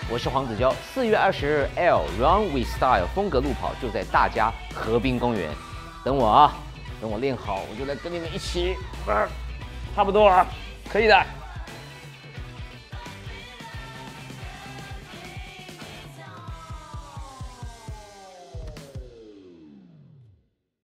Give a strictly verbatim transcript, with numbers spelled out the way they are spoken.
我是黄子佼。四月二十日 ，L Run with Style 风格路跑就在大家河滨公园，等我啊！等我练好，我就来跟你们一起，啊、差不多啊，可以的。